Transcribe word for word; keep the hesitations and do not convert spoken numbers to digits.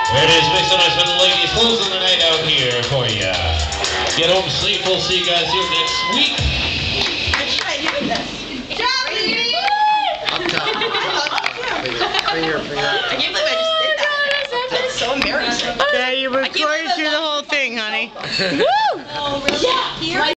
There it is, mix and nice with the ladies, closing the night out here for you. Get home safe. We'll see you guys here next week. Let's try doing this. Finger, finger. I can't believe I just did that. That's so embarrassing. Yeah, you recorded through the whole thing, honey. Woo!